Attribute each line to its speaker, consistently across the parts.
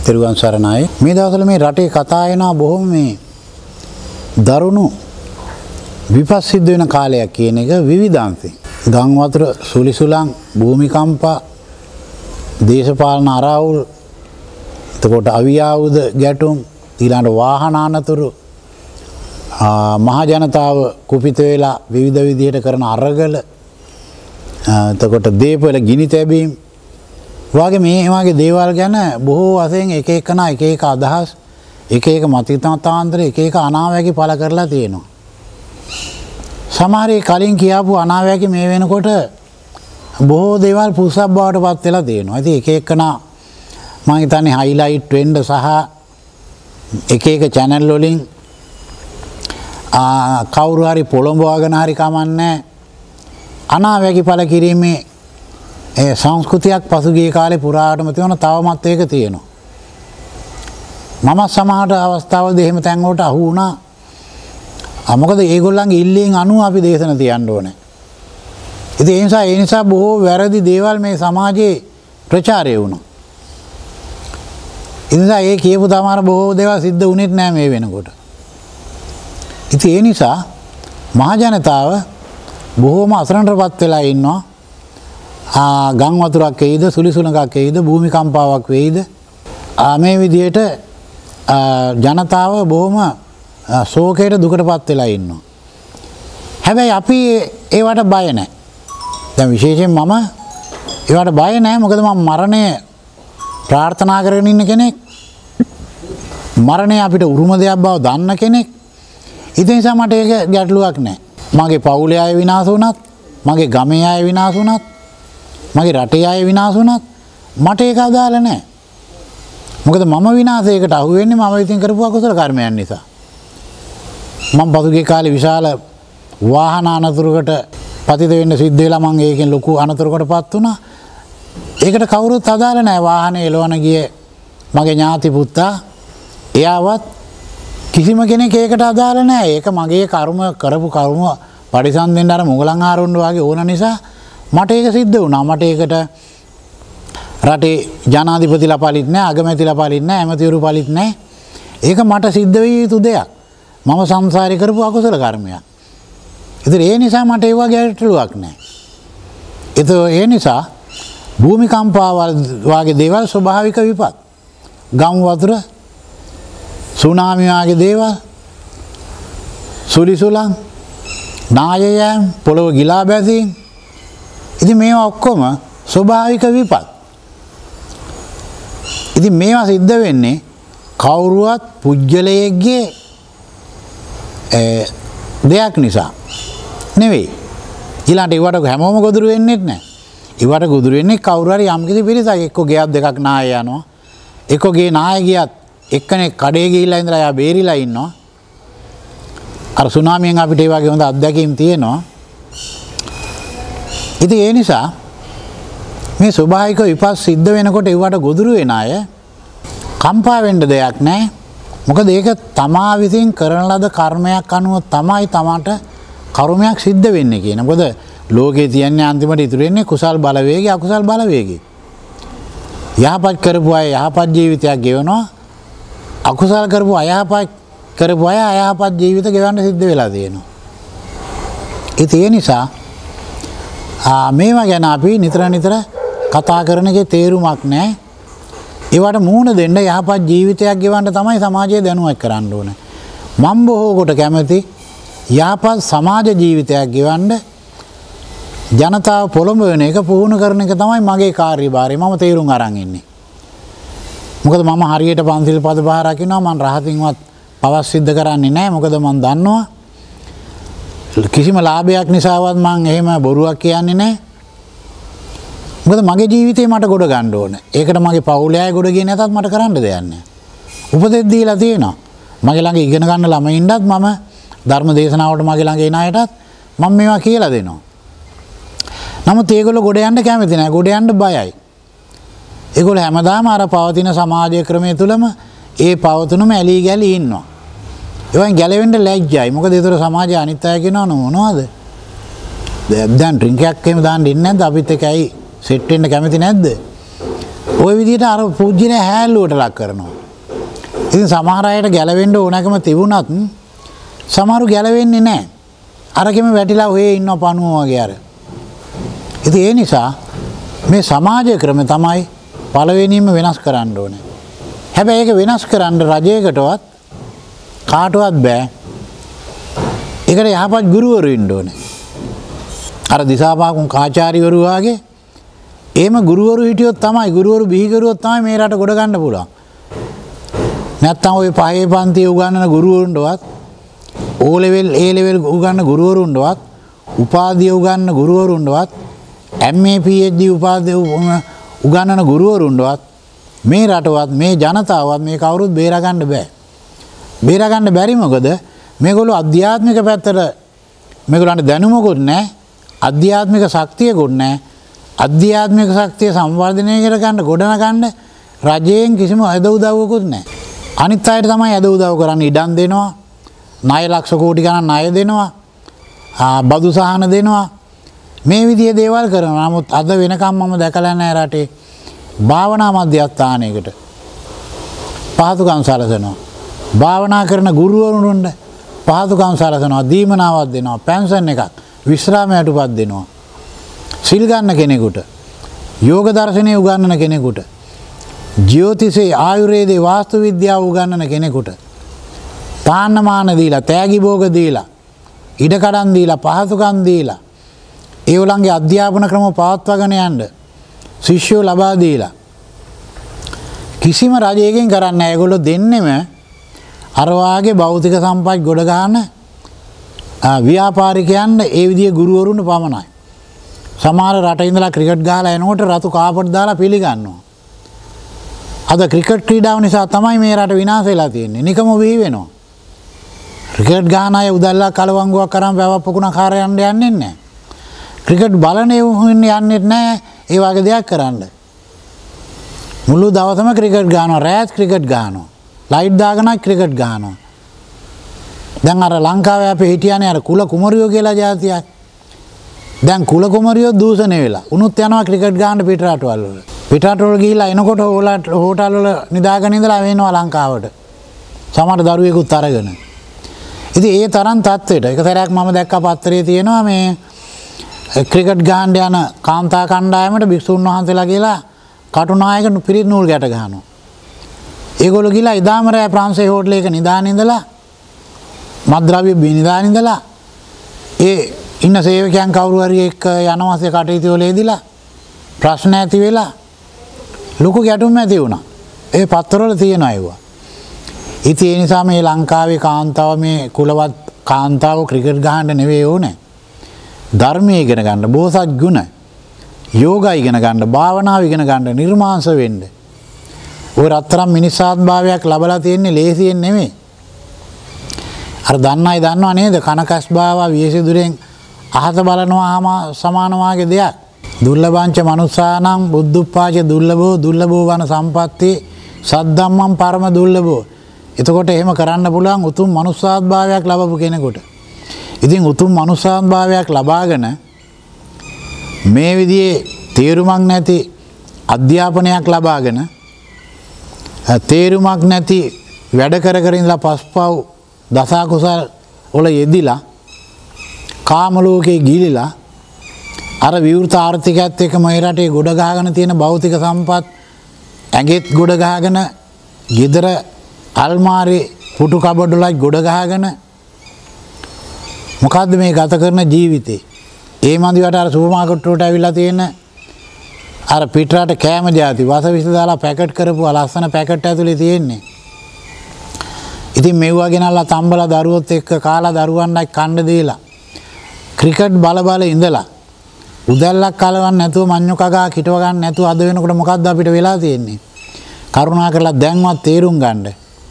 Speaker 1: තිරුවන් සරණයි. මේ දවස්වල මේ රටේ කතා වෙනවා බොහොම මේ දරුණු විපත් සිද්ධ වෙන කාලයක් කියන එක විවිධාන්තයෙන්. ගම් වතුර සුලිසුලං, භූමිකම්පා, දේශපාලන අරාවුල්, එතකොට අවියාවුද ගැටුම්, ඊළඟ වාහන අනතුරු, මහ ජනතාව කුපිත වෙලා විවිධ විදිහට කරන අරගල, එතකොට දීපවල ගිනි තැබීම් වගේ මේ වගේ දේවල් ගැන බොහෝ වශයෙන් එක එකනා එක එක අදහස්, එක එක මතිමතාන්තර, එක එක අනාවැකි පළ කරලා තියෙනවා. සමහර කලින් කියාපු අනාවැකි මේ වෙනකොට බොහෝ දේවල් පුස්සක් බවට පත් වෙලා තියෙනවා. ඉතින් එක එකනා මම හිතන්නේ හයිලයිට් වෙන්න සහ එක එක channel වලින් කවුරු හරි පොළඹවාගෙන හරි කමන්නේ අනාවැකි පළ කිරීමේ සංස්කෘතියක් පසුගිය කාලේ පුරාටම තියෙනවා. තවමත් ඒක තියෙනවා. මම සමහර අවස්ථාවලදී එහෙම තැන් වලට අහු වුණා. මොකද ඒගොල්ලන්ගේ ඉල්ලීම් අනුව අපි දේශන තියන්න ඕනේ. ඉතින් ඒ නිසා බොහෝ වැරදි දේවල් මේ සමාජයේ ප්‍රචාරය වුණා. ඒ නිසා ඒ කියපු තමාර බොහෝ දේවල් සිද්ධ වුණෙත් නෑ මේ වෙනකොට. ඉතින් ඒ නිසා මහ ජනතාව බොහෝම අසරණටපත් වෙලා ඉන්නවා. ගම් වතුරක් වෙයිද, සුලිසුලඟක් වෙයිද, භූමිකම්පාවක් වෙයිද, මේ විදිහට ජනතාව බොහොම ශෝකයට දුකටපත් වෙලා ඉන්නවා. හැබැයි අපි ඒවට බය නැහැ. දැන් විශේෂයෙන් මම ඒවට බය නැහැ. මොකද මම මරණය ප්‍රාර්ථනා කරගෙන ඉන්න කෙනෙක්. මරණය අපිට උරුම දෙයක් බව දන්න කෙනෙක්. ඒ නිසා මට ඒක ගැටලුවක් නැහැ. මගේ පවුලේ අය විනාශ වුණත්, මගේ ගමේ අය විනාශ වුණත්, මගේ රටේ අය විනාශ වුණත් මට ඒක අදාළ නැහැ. මොකද මම විනාශයකට අහු වෙන්නේ මම විසින් කරපු අකුසල කර්මයන් නිසා. මම පසුගිය කාලේ විශාල වාහන අනතුරකට පතිත වෙන්න සිද්ධ වෙලා මම ඒකෙන් ලොකු අනතුරකටපත් වුණා. ඒකට කවුරුත් අදාළ නැහැ. වාහනේ එලවන ගියේ මගේ ඥාති පුතා. එයාවත් කිසිම කෙනෙක් ඒකට අදාළ නැහැ. ඒක මගේ කරපු කර්ම පරිසම්දෙන්න අර මුගලන් ආරුණ්ඩ වගේ ඕන නිසා මට ඒක සිද්ධ වුණා. මට ඒකට රටේ ජනාධිපතිලා පලිත් නැහැ, අගමැතිලා පලිත් නැහැ, ඇමතිවරු පලිත් නැහැ. ඒක මට සිද්ධ විය යුතු දෙයක්. මම සංසාරේ කරපු අකුසල කර්මයක්. ඉතින් ඒ නිසා මට ඒ වගේ ගැටලුවක් නැහැ. ඒ නිසා භූමිකම්පාවල් වගේ දේවල් ස්වභාවික විපත්, ගම් වතුර, සුනාමි වගේ දේවල්, සුලිසුලං, නායයන්, පොළොව ගිලා බැසීම්, ඉතින් මේවා ඔක්කොම ස්වභාවික විපත්. ඉතින් මේවා සිද්ධ වෙන්නේ කවුරුවත් පුජ්‍යලයේගේ දෙයක් නිසා නෙවෙයි. ඊළඟට ඒවට හැමෝම ගොදුරු වෙන්නේ නැහැ. ඒවට ගොදුරු වෙන්නේ කවුරු හරි යම්කිසි පිරිසක්. එක්ක ගෙයක් දෙකක් නාය යනවා. එක්ක ගේ නාය ගියත් එක්කෙනෙක් කඩේ ගිහිල්ලා ඉඳලා යා බේරිලා ඉන්නවා. අර සුනාමියෙන් අපිට ඒ වගේ හොඳ අත්දැකීම් තියෙනවා. ඉතින් ඒ නිසා මේ ස්වභාවික විපත් සිද්ධ වෙනකොට ඒවට ගොදුරු වෙන අය කම්පා වෙන්න දෙයක් නැහැ. මොකද ඒක තමා විසින් කරන ලද කර්මයක් අනුව තමයි තමාට කර්මයක් සිද්ධ වෙන්නේ කියන. මොකද ලෝකේ තියන්නේ අන්තිමට ඉතුරු වෙන්නේ කුසල් බලවේගය, අකුසල් බලවේගය. යහපත් කරපු අය යහපත් ජීවිතයක් ගෙවනවා. අකුසල් කරපු අයහපත් කරපු අය අයහපත් ජීවිත ගෙවන්න සිද්ධ වෙලා තියෙනවා. ඒ නිසා මේවා ගැන අපි නිතර කතා කරන එකේ තේරුමක් නැහැ. ඒවට මුහුණ දෙන්න යහපත් ජීවිතයක් ගෙවන්න තමයි සමාජය දැනුවත් කරන්න ඕනේ. මම බොහෝ කොට කැමති යහපත් සමාජ ජීවිතයක් ගෙවන්න ජනතාව පොළඹවන එක පුහුණු කරන එක තමයි මගේ කාර්යභාරය. මම තේරුම් අරන් ඉන්නේ. මොකද මම හරියට පන්සිල් පද පහ රකින්නවා. මම රහතින්වත් පවස් සිද්ධ කරන්නේ නැහැ. මොකද මම දන්නවා කිසිම ලාභයක් නිසාවත් මම එහෙම බොරුවක් කියන්නේ නැහැ. මොකද මගේ ජීවිතේ මට ගොඩ ගන්න ඕන. ඒකට මගේ පවුලේ අය ගොඩ ගියේ නැතත් මට කරන්න දෙයක් නැහැ. උපදෙස් දීලා තියෙනවා. මගේ ළඟ ඉගෙන ගන්න ළමයින්ටත් මම ධර්ම දේශනාවට මගේ ළඟ එන අයටත් මම මේවා කියලා දෙනවා. නමුත් ඒගොල්ලෝ ගොඩ යන්න කැමති නැහැ. ගොඩ යන්න බයයි. ඒගොල්ලෝ හැමදාම අර පවතින සමාජ ක්‍රමයේ තුලම ඒ පවතුනම ඇලී ගැලී ඉන්නවා. ඒවෙන් ගැලවෙන්න ලැජ්ජයි. මොකද ඒතර සමාජයේ අනිත් අය කියනවා මොනවද? දැන් ඩ්‍රින්ක් එකක් එහෙම දාන්න ඉන්නේ නැද්ද? අපිත් එක්ක ඇයි සෙට් වෙන්න කැමති නැද්ද? ওই විදිහට අර පුජ්‍යනේ හැල්ලුවට ලක් කරනවා. ඉතින් සමහර අයට ගැලවෙන්න ඕනකම තිබුණත් සමහරු ගැලවෙන්නේ නැහැ. අරගෙම වැටිලා ඔය ඉන්න පණුව වගේ අර. ඉතින් ඒ නිසා මේ සමාජ ක්‍රම තමයි පළවෙනිම වෙනස් කරන්න ඕනේ. හැබැයි ඒක වෙනස් කරන්න රජයකටවත් කාටවත් බෑ. ඒකට යහපත් ගුරුවරු ඉන්න ඕනේ. අර දිසාපාකුන් කාචාර්යවරු වගේ එහෙම ගුරුවරු හිටියොත් තමයි ගුරුවරු බිහි කරුවොත් තමයි මේ රට ගොඩ ගන්න පුළුවන්. නැත්තම් ওই පහේ පන්තියේ උගන්වන ගුරුවරුන්ටවත් O level A level උගන්වන ගුරුවරුන්ටවත් උපාධිය උගන්වන ගුරුවරුන්ටවත් MA PhD උපාධිය උගන්වන ගුරුවරුන්ටවත් මේ රටවත් මේ ජනතාවත් මේ කවුරුත් බේරා ගන්න බෑ. බේරා ගන්න බැරි මොකද මේගොල්ලෝ අධ්‍යාත්මික පැත්තට මේගොල්ලන්ට දැනුමකුත් නැහැ. අධ්‍යාත්මික ශක්තියකුත් නැහැ. අධ්‍යාත්මික ශක්තිය සංවර්ධනය කර ගන්න ගොඩනගන්න රජයෙන් කිසිම අද උදව්වකුත් නැහැ. අනිත් අයට තමයි අද උදව් කරන්නේ ඉඩම් දෙනවා. ණය ලක්ෂ කෝටි ගණන් ණය දෙනවා. බදු සහන දෙනවා. මේ විදිහේ දේවල් කරනවා. නමුත් අද වෙනකම් මම දැකලා නැහැ රටේ භාවනා මධ්‍යස්ථානයකට පහසුකම් සැලසෙනවා. භාවනා කරන ගුරුවරුන්ට පහසුකම් සැලසෙනවා. දීමනාවක් දෙනවා. පෙන්ෂන් එකක් විශ්‍රාමයටපත් දෙනවා. සිල් ගන්න කෙනෙකුට යෝග දර්ශනය උගන්වන කෙනෙකුට ජ්‍යොතිෂයේ ආයුර්වේදයේ වාස්තු විද්‍යාව උගන්වන කෙනෙකුට තාන්නමාන දීලා තෑගි භෝග දීලා ඉඩකඩම් දීලා පහසුකම් දීලා ඒගොල්ලන්ගේ අධ්‍යාපන ක්‍රම පවත්වාගෙන යන්න ශිෂ්‍යෝ ලබා දීලා කිසිම රජයකින් කරන්නේ නැහැ. ඒගොල්ලෝ දෙන්නෙම අර වාගේ භෞතික සම්පත් ගොඩ ගන්න ව්‍යාපාරිකයන් ඒ විදිහේ ගුරුවරුන්ට පමණයි. සමහර රට ඉඳලා ක්‍රිකට් ගහලා එනකොට රතු කාපට් දාලා පිළිගන්නවා. අද ක්‍රිකට් ක්‍රීඩාව නිසා තමයි මේ රට විනාශ වෙලා තියෙන්නේ. නිකම වී වෙනවා. ක්‍රිකට් ගහන අය උදැල්ලා කලවංගුවක් කරන් වැවප්පකුණ කාරය යන්න යන්නේ නැහැ. ක්‍රිකට් බලන යන්නේ නැහැ ඒ වගේ දෙයක් කරන්න. මුළු දවසම ක්‍රිකට් ගහනවා. රෑත් ක්‍රිකට් ගහනවා. ලයිට් දාගෙන ක්‍රිකට් ගහනවා. දැන් අර ලංකාවේ අපේ හිටියානේ අර කුල කුමරියෝ කියලා જાතියක්. දැන් කුල කුමරියෝ දූෂණය වෙලා. උනුත් යනවා ක්‍රිකට් ගහන්න පිටරටවල් වල. පිටරටවල ගිහිල්ලා එනකොට හෝටල් වල නිදාගෙන ඉඳලා වෙනවා ලංකාවට. සමහර දරුවෙකුත් අරගෙන. ඉතින් ඒ තරම් තත්ත්වයට එක සැරයක් මම දැක්ක පත්තරේ තියෙනවා මේ ක්‍රිකට් ගහන්න යන කාන්තා කණ්ඩායමට භික්ෂුන් වහන්සේලා කියලා කටුනායක පිරිත් නූල් ගැට ගහනවා. ඒගොල්ලෝ ගිහිල්ලා ඉදාම රෑ ප්‍රංශේ හෝටලයක නිදාගෙන ඉඳලා මත්ද්‍රව්‍ය බිනිදාගෙන ඉඳලා ඒ ඉන්න සේවකයන් කවුරු හරි එක්ක යනවාසේ කටයුතු වල යෙදිලා ප්‍රශ්න ඇති වෙලා ලොකු ගැටුම් ඇති වුණා. ඒ පත්තරවල තියෙනවා ඒවා. ඉතින් ඒ නිසා මේ ලංකාවේ කාන්තාව මේ කුලවත් කාන්තාව ක්‍රිකට් ගහන්න නෙවෙයි ඕනේ. ධර්මයේ ඉගෙන ගන්න, බෝසත් ගුණ, යෝගා ඉගෙන ගන්න, භාවනාව ඉගෙන ගන්න, නිර්මාංශ වෙන්න. ඔය රත්තරන් මිනිස්සාත් භාවයක් ලැබලා තියෙන්නේ ලේසියෙන් නෙවෙයි. අර දන්නයි දන්නව නේද? කනකස් භාව විශේෂදුරෙන් අහස බලනවාම සමාන වාගේ දෙයක්. දුර්ලභංච මනුස්සානම් බුද්ධුප්පාච දුර්ලභෝ දුර්ලභෝ වන සම්පatti සද්ධම්මං පරම දුර්ලභෝ. එතකොට එහෙම කරන්න පුළුවන් උතුම් මනුස්සාත් භාවයක් ලබපු කෙනෙකුට. ඉතින් උතුම් මනුස්සාත් භාවයක් ලබාගෙන මේ විදිහේ තේරුමක් නැති අධ්‍යාපනයක් ලබාගෙන තේරුමක් නැති වැඩ කර කර ඉඳලා පස්පව් දසකුසල් වල යෙදිලා කාම ලෝකේ ගිලිලා අර විවෘත ආර්ථිකයත් එක්ක මේ රටේ ගොඩ ගහගෙන තියෙන භෞතික සම්පත් ඇඟෙත් ගොඩ ගහගෙන ගෙදර අල්මාරි පුටු කබඩ වල ගොඩ ගහගෙන මොකද්ද මේ ගත කරන ජීවිතේ? ඒ මන්දිවට අර සුපර් මාකට් වලට ඇවිල්ලා තියෙන අර පිටරට කෑම જાති වසවිස දාලා පැකට් කරපුවා ලස්සන පැකට් ඇතුලේ තියෙන්නේ. ඉතින් මෙව්වා ගෙනල්ලා තම්බලා දරුවොත් එක්ක කාලා දරුවන්ට කන්න දීලා ක්‍රිකට් බල බල ඉඳලා උදැල්ලක් කලවන්න නැතුව මඤ්ඤු කගා කිටව ගන්න නැතුව අද වෙනකොට මොකද්ද අපිට වෙලා තියෙන්නේ? කරුණා කරලා දැන්වත් තේරුම් ගන්න.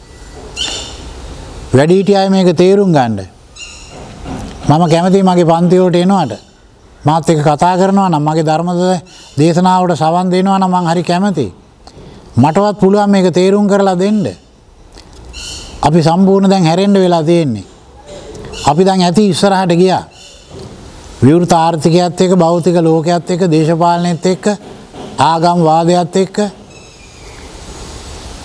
Speaker 1: වැඩිහිටිය අය මේක තේරුම් ගන්න. මම කැමතියි මගේ පන්ති වලට එනවට. මාත් එක්ක කතා කරනවා නම් මගේ ධර්ම දේශනාවට සවන් දෙනවා නම් මං හරි කැමතියි. මටවත් පුළුවන් මේක තේරුම් කරලා දෙන්න. අපි සම්පූර්ණ දැන් හැරෙන්න වෙලා තියෙන්නේ. අපි දැන් ඇති ඉස්සරහට ගියා. විවෘත ආර්ථිකයත් එක්ක භෞතික ලෝකයේත් එක්ක දේශපාලනයේත් එක්ක ආගම් වාදයේත් එක්ක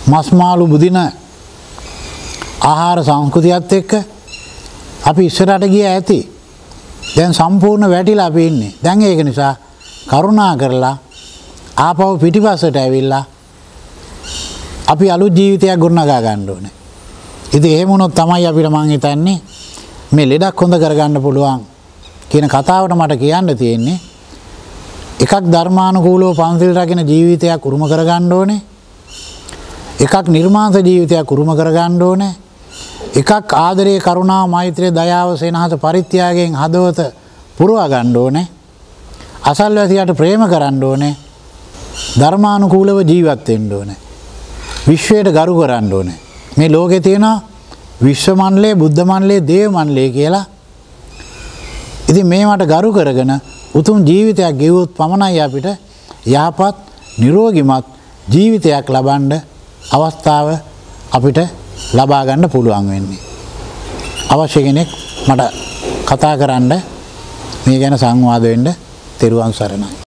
Speaker 1: මස් මාළු බුදින ආහාර සංස්කෘතියත් එක්ක අපි ඉස්සරහට ගියා ඇති. දැන් සම්පූර්ණ වැටිලා අපි ඉන්නේ. දැන් ඒක නිසා කරුණා කරලා ආපහු පිටිපස්සට ඇවිල්ලා අපි අලුත් ජීවිතයක් ගොඩනගා ගන්න ඕනේ. ඉතින් එහෙම වුණොත් තමයි අපිට මං හිතන්නේ මේ ලෙඩක් හොඳ කරගන්න පුළුවන් කියන කතාවට මට කියන්න තියෙන්නේ. එකක් ධර්මානුකූලව පන්සිල් රකින්න ජීවිතයක් උරුම කරගන්න ඕනේ. එකක් නිර්මාංශ ජීවිතයක් උරුම කරගන්න ඕනේ. එකක් ආදරේ කරුණා මෛත්‍රිය දයාව සෙනෙහස පරිත්‍යාගයෙන් හදවත පුරවා ගන්න ඕනේ. අසල්වැසියාට ප්‍රේම කරන්න ඕනේ. ධර්මානුකූලව ජීවත් වෙන්න ඕනේ. විශ්වයට ගරු කරන්න ඕනේ. මේ ලෝකේ තියෙන විශ්ව මණ්ඩලය, බුද්ධ මණ්ඩලය, දේව මණ්ඩලය කියලා. ඉතින් මේවට ගරු කරගෙන උතුම් ජීවිතයක් ගෙවුවොත් පමණයි අපිට යහපත් නිරෝගිමත් ජීවිතයක් ලබන්න අවස්ථාව අපිට ලබා ගන්න පුළුවන් වෙන්නේ. අවශ්‍ය කෙනෙක් මට කතා කරන්න මේ ගැන සංවාද වෙන්න තෙරුවන් සරණයි.